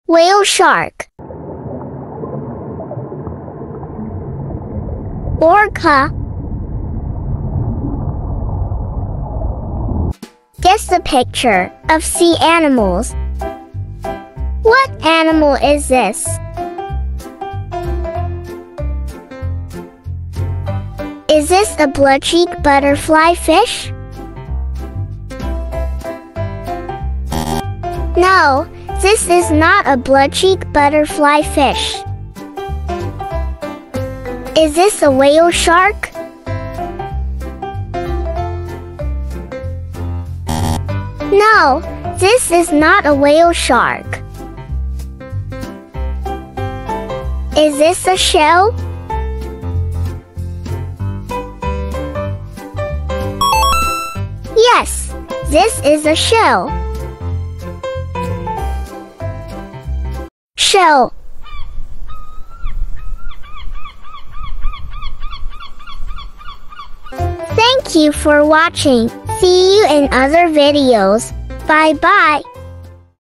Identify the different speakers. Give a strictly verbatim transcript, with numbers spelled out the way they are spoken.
Speaker 1: Whale shark. Orca. Guess the picture of sea animals. What animal is this? Is this a bluecheek butterfly fish? No, this is not a bluecheek butterfly fish. Is this a whale shark? No, this is not a whale shark. Is this a shell? Yes, this is a shell. Shell. Thank you for watching. See you in other videos. Bye bye.